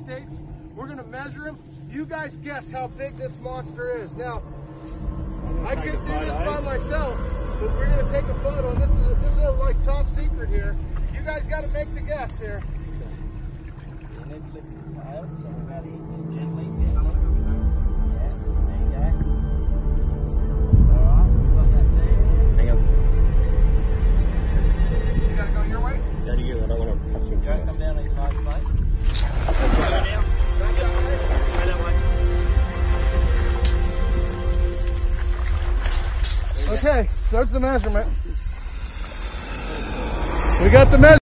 States. We're gonna measure him. You guys guess how big this monster is. Now, I could do this by myself, but we're gonna take a photo, and this is like top secret here. You guys gotta make the guess here. You gotta go your way? Yeah, you do. I don't want to touch him. Come down these sides, mate. Okay, there's the measurement. We got the measurement.